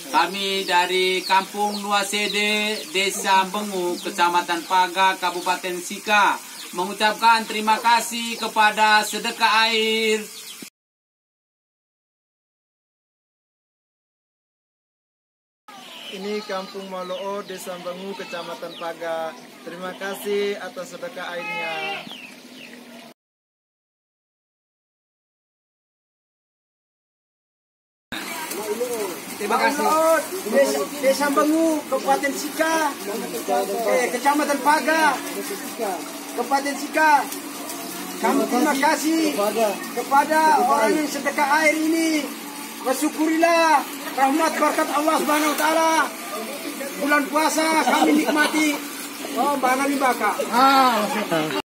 Kami dari Kampung Nuasede, Desa Bengu, Kecamatan Paga, Kabupaten Sika, mengucapkan terima kasih kepada Sedekah Air. Ini Kampung Maloo, Desa Bengu, Kecamatan Paga. Terima kasih atas sedekah airnya. Terima kasih. Desa Bengu, Kabupaten Sika, Kecamatan Paga, Kabupaten Sika. Kami terima kasih kepada orang yang sedekah air ini. Bersyukurilah rahmat berkat Allah Subhanahu wa taala. Bulan puasa kami nikmati. Oh, bana baka.